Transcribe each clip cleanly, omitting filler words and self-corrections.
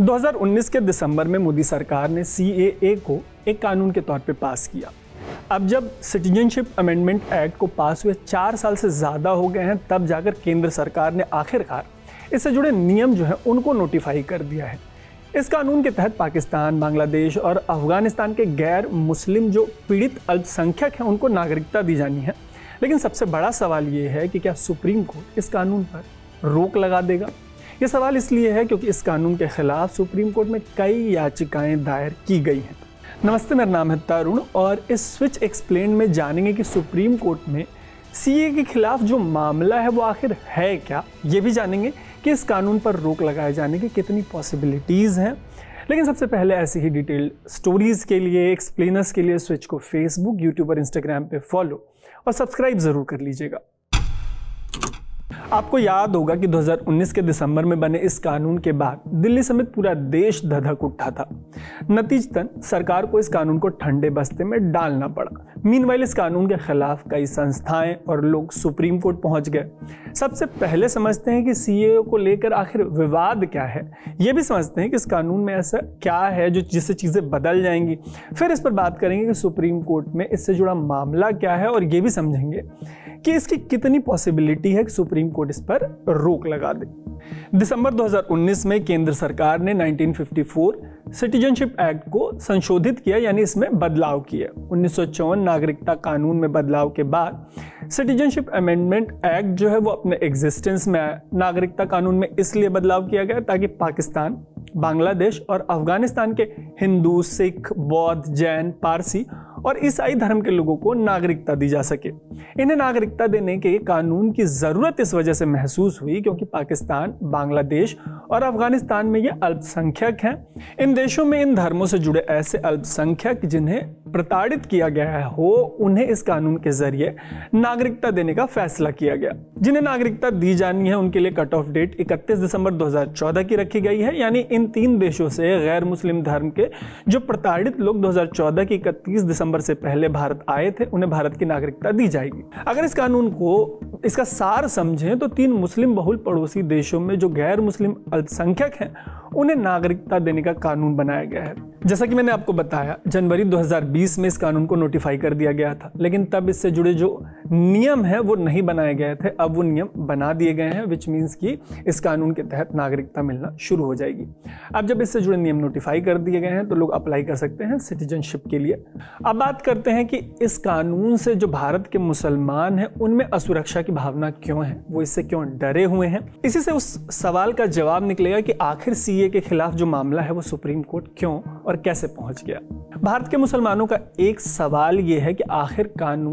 2019 के दिसंबर में मोदी सरकार ने CAA को एक कानून के तौर पे पास किया। अब जब सिटीजनशिप अमेंडमेंट एक्ट को पास हुए 4 साल से ज़्यादा हो गए हैं, तब जाकर केंद्र सरकार ने आखिरकार इससे जुड़े नियम जो हैं उनको नोटिफाई कर दिया है। इस कानून के तहत पाकिस्तान, बांग्लादेश और अफगानिस्तान के गैर मुस्लिम जो पीड़ित अल्पसंख्यक हैं उनको नागरिकता दी जानी है। लेकिन सबसे बड़ा सवाल ये है कि क्या सुप्रीम कोर्ट इस कानून पर रोक लगा देगा। ये सवाल इसलिए है क्योंकि इस कानून के खिलाफ सुप्रीम कोर्ट में कई याचिकाएं दायर की गई हैं। नमस्ते, मेरा नाम है तरुण और इस स्विच एक्सप्लेन में जानेंगे कि सुप्रीम कोर्ट में CAA के खिलाफ जो मामला है वो आखिर है क्या। ये भी जानेंगे कि इस कानून पर रोक लगाए जाने की कितनी पॉसिबिलिटीज़ हैं। लेकिन सबसे पहले ऐसी ही डिटेल्ड स्टोरीज़ के लिए, एक्सप्लेनर्स के लिए स्विच को फेसबुक, यूट्यूब और इंस्टाग्राम पे फॉलो और सब्सक्राइब ज़रूर कर लीजिएगा। आपको याद होगा कि 2019 के दिसंबर में बने इस कानून के बाद दिल्ली समेत पूरा देश धधक उठा था। नतीजतन सरकार को इस कानून को ठंडे बस्ते में डालना पड़ा। मीनवाइल इस कानून के खिलाफ कई संस्थाएं और लोग सुप्रीम कोर्ट पहुंच गए। सबसे पहले समझते हैं कि CAA को लेकर आखिर विवाद क्या है। ये भी समझते हैं कि इस कानून में ऐसा क्या है जो जिससे चीज़ें बदल जाएंगी। फिर इस पर बात करेंगे कि सुप्रीम कोर्ट में इससे जुड़ा मामला क्या है और ये भी समझेंगे कि इसकी कितनी पॉसिबिलिटी है कि सुप्रीम कोर्ट इस पर रोक लगा दे। दिसंबर 2019 में केंद्र सरकार ने 1954 सिटीजनशिप एक्ट को संशोधित किया, यानी इसमें बदलाव किया। 1954 नागरिकता कानून में बदलाव के बाद सिटीजनशिप अमेंडमेंट एक्ट जो है वो अपने एग्जिस्टेंस में आया। नागरिकता कानून में इसलिए बदलाव किया गया ताकि पाकिस्तान, बांग्लादेश और अफगानिस्तान के हिंदू, सिख, बौद्ध, जैन, पारसी और ईसाई धर्म के लोगों को नागरिकता दी जा सके। इन्हें नागरिकता देने के कानून की ज़रूरत इस वजह से महसूस हुई क्योंकि पाकिस्तान, बांग्लादेश और अफगानिस्तान में ये अल्पसंख्यक हैं। इन देशों में इन धर्मों से जुड़े ऐसे अल्पसंख्यक जिन्हें प्रताड़ित किया गया हो, उन्हें इस कानून के जरिए नागरिकता देने का फैसला किया गया। जिन्हें नागरिकता दी जानी है उनके लिए कट ऑफ डेट 31 दिसंबर 2014 की रखी गई है। यानी इन 3 देशों से गैर मुस्लिम धर्म के जो प्रताड़ित लोग 2014 की 31 दिसंबर से पहले भारत आए थे, उन्हें भारत की नागरिकता दी जाएगी। अगर इस कानून को इसका सार समझें तो 3 मुस्लिम बहुल पड़ोसी देशों में जो गैर मुस्लिम अल्पसंख्यक हैं उन्हें नागरिकता देने का कानून बनाया गया है। जैसा कि मैंने आपको बताया, जनवरी 2020 में इस कानून को नोटिफाई कर दिया गया था, लेकिन तब इससे जुड़े जो नियम हैं वो नहीं बनाए गए थे। अब वो नियम बना दिए गए हैं, विच मीन्स कि इस कानून के तहत नागरिकता मिलना शुरू हो जाएगी। अब जब इससे जुड़े नियम नोटिफाई कर दिए गए हैं तो लोग अप्लाई कर सकते हैं सिटीजनशिप के लिए। अब बात करते हैं कि इस कानून से जो भारत के मुसलमान हैं उनमें असुरक्षा की भावना क्यों है, वो इससे क्यों डरे हुए हैं। इसी से उस सवाल का जवाब निकलेगा कि आखिर CAA के खिलाफ जो मामला है वो सुप्रीम कोर्ट क्यों और कैसे पहुंच गया। भारत के मुसलमानों का एक सवाल ये है कि आखिर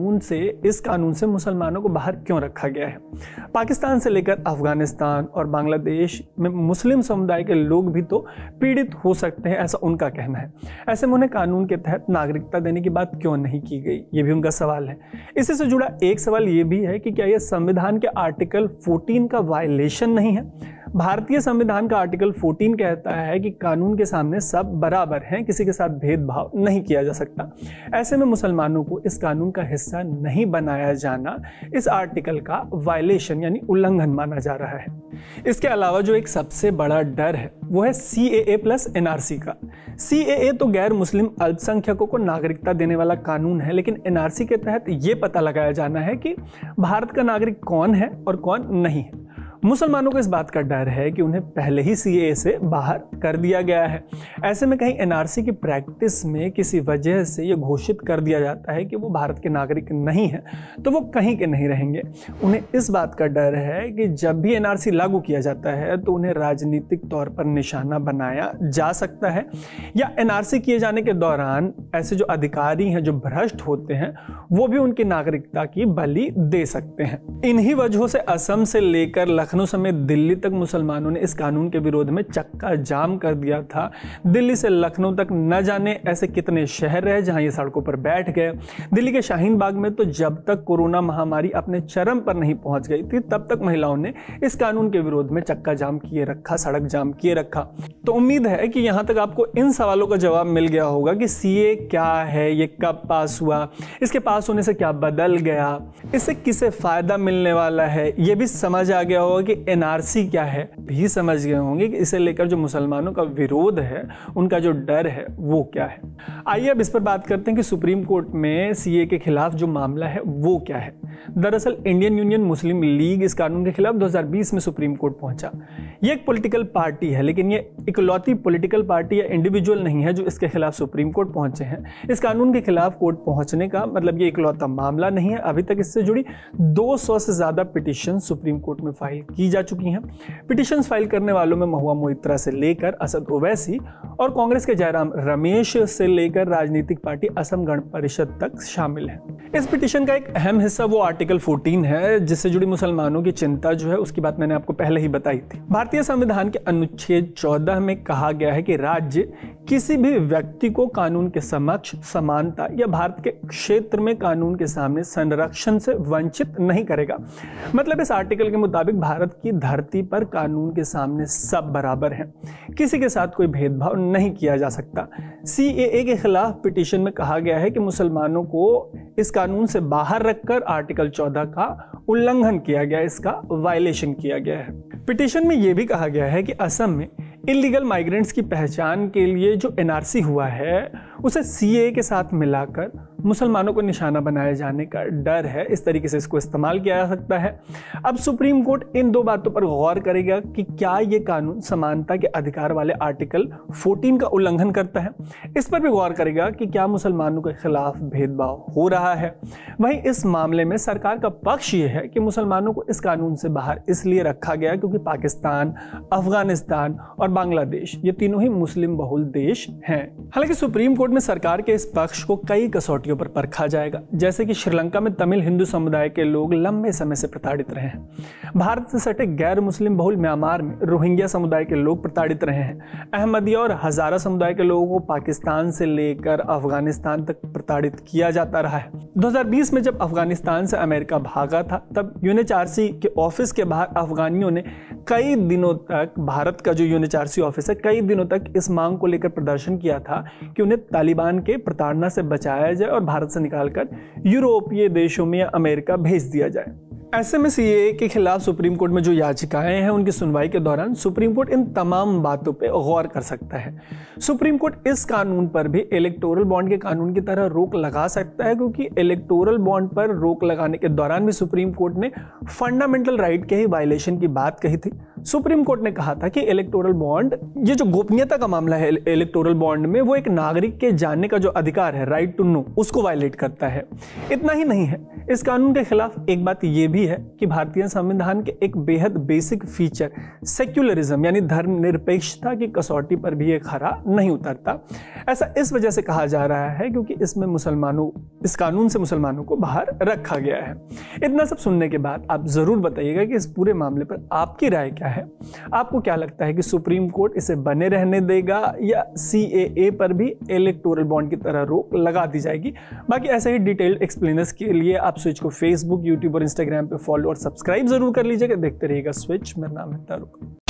इस कानून से मुसलमानों को बाहर क्यों रखा गया है। पाकिस्तान से लेकर अफगानिस्तान और बांग्लादेश में मुस्लिम समुदाय के लोग भी तो पीड़ित हो सकते हैं, ऐसा उनका कहना है। ऐसे में उन्हें कानून के तहत नागरिकता देने की बात क्यों नहीं की गई, ये भी उनका सवाल है। इसी से जुड़ा एक सवाल ये भी है कि क्या यह संविधान के आर्टिकल 14 का वायलेशन नहीं है। भारतीय संविधान का आर्टिकल 14 कहता है कि कानून के सामने सब बराबर हैं, किसी के साथ भेदभाव नहीं किया जा सकता। ऐसे में मुसलमानों को इस कानून का हिस्सा नहीं बनाया जाना इस आर्टिकल का वायलेशन यानी उल्लंघन माना जा रहा है। इसके अलावा जो एक सबसे बड़ा डर है वो है CAA प्लस NRC का। CAA तो गैर मुस्लिम अल्पसंख्यकों को नागरिकता देने वाला कानून है, लेकिन NRC के तहत ये पता लगाया जाना है कि भारत का नागरिक कौन है और कौन नहीं है। मुसलमानों को इस बात का डर है कि उन्हें पहले ही CAA से बाहर कर दिया गया है। ऐसे में कहीं NRC की प्रैक्टिस में किसी वजह से ये घोषित कर दिया जाता है कि वो भारत के नागरिक नहीं है, तो वो कहीं के नहीं रहेंगे। उन्हें इस बात का डर है कि जब भी NRC लागू किया जाता है तो उन्हें राजनीतिक तौर पर निशाना बनाया जा सकता है, या NRC किए जाने के दौरान ऐसे जो अधिकारी हैं जो भ्रष्ट होते हैं वो भी उनकी नागरिकता की बलि दे सकते हैं। इन्हीं वजहों से असम से लेकर लखनऊ समेत दिल्ली तक मुसलमानों ने इस कानून के विरोध में चक्का जाम कर दिया था। दिल्ली से लखनऊ तक न जाने ऐसे कितने शहर रहे जहां ये सड़कों पर बैठ गए। दिल्ली के शाहीन बाग में तो जब तक कोरोना महामारी अपने चरम पर नहीं पहुंच गई थी तब तक महिलाओं ने इस कानून के विरोध में चक्का जाम किए रखा, सड़क जाम किए रखा। तो उम्मीद है कि यहां तक आपको इन सवालों का जवाब मिल गया होगा कि CAA क्या है, ये कब पास हुआ, इसके पास होने से क्या बदल गया, इससे किसे फायदा मिलने वाला है, ये भी समझ आ गया होगा होगा कि एनआरसी क्या है, भी समझ गए होंगे कि इसे लेकर जो मुसलमानों का विरोध है, उनका जो डर है वो क्या है। आइए अब इस पर बात करते हैं कि सुप्रीम कोर्ट में सीए के खिलाफ जो मामला है वो क्या है। दरअसल इंडियन यूनियन मुस्लिम लीग इस कानून के खिलाफ 2020 में सुप्रीम कोर्ट पहुंचा। ये एक पॉलिटिकल पार्टी है, लेकिन ये इकलौती पॉलिटिकल पार्टी या इंडिविजुअल नहीं है जो इसके खिलाफ सुप्रीम कोर्ट पहुंचे हैं। इस कानून के खिलाफ कोर्ट पहुंचने का मतलब ये इकलौता मामला नहीं है। अभी तक इससे जुड़ी 200 से ज्यादा पिटीशन सुप्रीम कोर्ट में फाइल की जा चुकी हैं। पिटीशन फाइल करने वालों में महुआ मोइत्रा से लेकर असद ओवैसी और कांग्रेस के जयराम रमेश से लेकर राजनीतिक पार्टी असम गण परिषद तक शामिल है। इस पिटीशन का एक अहम हिस्सा वो आर्टिकल 14 है जिससे जुड़ी मुसलमानों की चिंता जो है उसकी बात मैंने आपको पहले ही बताई थी। भारतीय संविधान के अनुच्छेद 14 में कहा गया है कि राज्य किसी भी व्यक्ति को कानून के समक्ष समानता या भारत के क्षेत्र में कानून के सामने संरक्षण से वंचित नहीं करेगा। मतलब इस आर्टिकल के मुताबिक भारत की धरती पर कानून के सामने सब बराबर हैं, किसी के साथ कोई भेदभाव नहीं किया जा सकता। सीएए के खिलाफ पिटीशन में कहा गया है कि मुसलमानों को इस कानून से बाहर रखकर आर्टिकल 14 का उल्लंघन किया गया, इसका वायलेशन किया गया है। पिटीशन में यह भी कहा गया है कि असम में इलीगल माइग्रेंट्स की पहचान के लिए जो एनआरसी हुआ है उसे सीएए के साथ मिलाकर मुसलमानों को निशाना बनाए जाने का डर है, इस तरीके से इसको इस्तेमाल किया जा सकता है। अब सुप्रीम कोर्ट इन दो बातों पर गौर करेगा कि क्या ये कानून समानता के अधिकार वाले आर्टिकल 14 का उल्लंघन करता है। इस पर भी गौर करेगा कि क्या मुसलमानों के खिलाफ भेदभाव हो रहा है। वहीं इस मामले में सरकार का पक्ष ये है कि मुसलमानों को इस कानून से बाहर इसलिए रखा गया क्योंकि पाकिस्तान, अफगानिस्तान और बांग्लादेश ये तीनों ही मुस्लिम बहुल देश हैं। हालांकि सुप्रीम कोर्ट में सरकार के इस पक्ष को कई कसौटियों पर परखा जाएगा, जैसे कि श्रीलंका में तमिल हिंदू समुदाय के लोग लंबे समय से प्रताड़ित रहे हैं। भारत से सटे गैर मुस्लिम बहुल म्यांमार में रोहिंग्या समुदाय के लोग प्रताड़ित रहे हैं। अहमदिया और हजारा समुदाय के लोगों को पाकिस्तान से लेकर अफगानिस्तान तक प्रताड़ित किया जाता रहा है। 2020 में जब अफगानिस्तान से अमेरिका भागा था तब यूएनएचआरसी के ऑफिस के बाहर अफगानियों ने कई दिनों तक, भारत का जो यूएनएचआरसी ऑफिस है, कई दिनों तक इस मांग को लेकर प्रदर्शन किया था कि उन्हें तालिबान के प्रताड़ना से बचाया जाए और भारत से निकालकर यूरोपीय देशों में या अमेरिका भेज दिया जाए। ऐसे में सीएए के खिलाफ सुप्रीम कोर्ट में जो याचिकाएं हैं उनकी सुनवाई के दौरान सुप्रीम कोर्ट इन तमाम बातों पे गौर कर सकता है। सुप्रीम कोर्ट इस कानून पर भी इलेक्टोरल बॉन्ड के कानून की तरह रोक लगा सकता है, क्योंकि इलेक्टोरल बॉन्ड पर रोक लगाने के दौरान भी सुप्रीम कोर्ट ने फंडामेंटल राइट के ही वायलेशन की बात कही थी। सुप्रीम कोर्ट ने कहा था कि इलेक्टोरल बॉन्ड, ये जो गोपनीयता का मामला है इलेक्टोरल बॉन्ड में, वो एक नागरिक के जानने का जो अधिकार है, राइट टू नो, उसको वायलेट करता है। इतना ही नहीं है, इस कानून के खिलाफ एक बात यह भी है कि भारतीय संविधान के एक बेहद बेसिक फीचर सेक्युलरिज्म यानी धर्मनिरपेक्षता की कसौटी पर भी ये खरा नहीं उतरता। ऐसा इस वजह से कहा जा रहा है क्योंकि इसमें इस कानून से मुसलमानों को बाहर रखा गया है। इतना सब सुनने के बाद आप जरूर बताइएगा कि इस पूरे मामले पर आपकी राय क्या है। आपको क्या लगता है कि सुप्रीम कोर्ट इसे बने रहने देगा या सीएए पर भी इलेक्टोरल बॉन्ड की तरह रोक लगा दी जाएगी। बाकी ऐसे ही डिटेल्ड एक्सप्लेनर्स के लिए आप स्विच को फेसबुक, यूट्यूब और इंस्टाग्राम पे फॉलो और सब्सक्राइब जरूर कर लीजिएगा। देखते रहिएगा स्विच। मेरा नाम है तारुक।